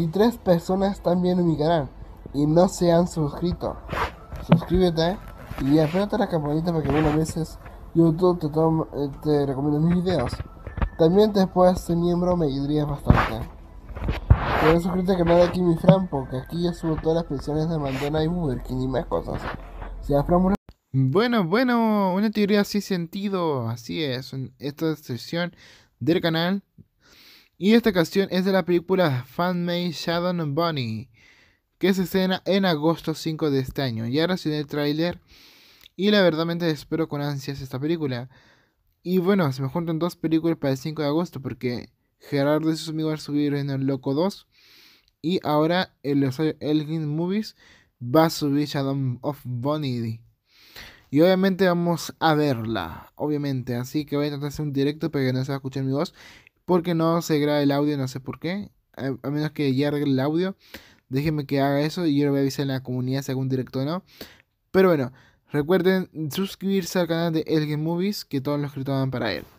3 personas están viendo mi canal y no se han suscrito. Suscríbete y apérate la campanita para que algunas veces YouTube te recomiende mis videos. También te puedes ser miembro, me ayudaría bastante. Puedes suscribirte al canal de aquí mi Fran, porque aquí yo subo todas las pensiones de McDonald's y Burger King y más cosas. Si a Fran Bueno, una teoría sin sentido, así es, esta sesión del canal. Y esta canción es de la película Fan-Made Shadow and Bonnie, que se estrena en agosto 5 de este año. Ya recibí el tráiler y la verdad espero con ansias esta película. Y bueno, se me juntan dos películas para el 5 de agosto porque Gerardo y sus amigos subieron El Loco 2 y ahora el Elgin Movies va a subir Shadow of Bonnie. Y obviamente vamos a verla, obviamente. Así que voy a tratar de hacer un directo para que no se va a escuchar mi voz. Porque no se graba el audio, no sé por qué. A menos que ya arregle el audio. Déjenme que haga eso y yo lo voy a avisar en la comunidad si hago un directo o no. Pero bueno, recuerden suscribirse al canal de Elgin Movies, que todos los escritos van para él.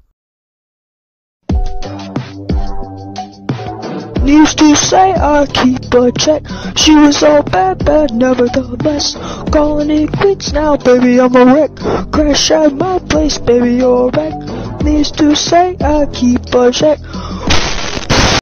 Used to say I keep a check. She was all bad, never the best. Calling it quits now, baby, I'm a wreck. Crash at my place, baby, you're a wreck. Used to say I keep a check.